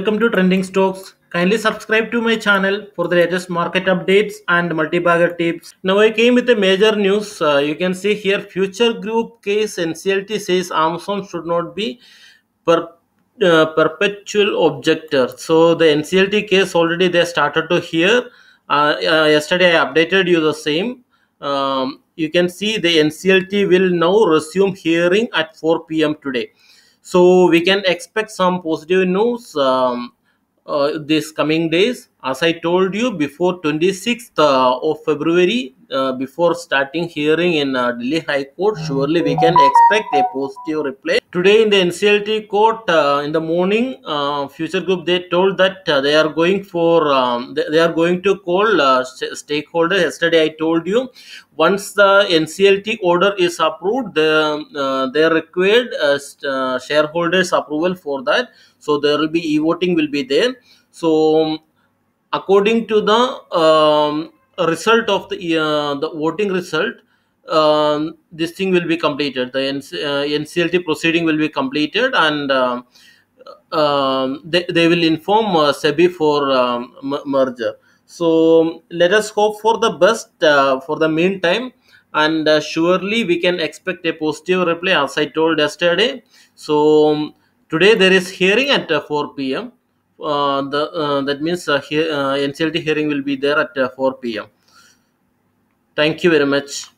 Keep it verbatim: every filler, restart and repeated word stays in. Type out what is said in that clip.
welcome to Trending Stocks. Kindly subscribe to my channel for the latest market updates and multi-bagger tips. Now I came with a major news. Uh, you can see here Future Group case N C L T says Amazon should not be per, uh, perpetual objector. So the N C L T case already they started to hear. Uh, uh, yesterday I updated you the same. Um, you can see the N C L T will now resume hearing at four p m today. So we can expect some positive news um, uh, this coming days. As I told you before twenty-sixth uh, of February, uh, before starting hearing in uh, Delhi High Court, surely we can expect a positive reply. Today in the N C L T court uh, in the morning, uh, Future Group they told that uh, they are going for um, they, they are going to call uh, stakeholders. Yesterday I told you once the N C L T order is approved, the, uh, they are required uh, uh, shareholders approval for that. So there will be e-voting will be there. So um, according to the um, result of the uh, the voting result, um, this thing will be completed. The N C, uh, N C L T proceeding will be completed, and um, um, they, they will inform uh, SEBI for um, m- merger. So let us hope for the best uh, for the meantime, and uh, surely we can expect a positive reply as I told yesterday. So um, today there is hearing at uh, four p m. Uh, the uh, that means uh, he, uh, N C L T hearing will be there at uh, four p m. Thank you very much.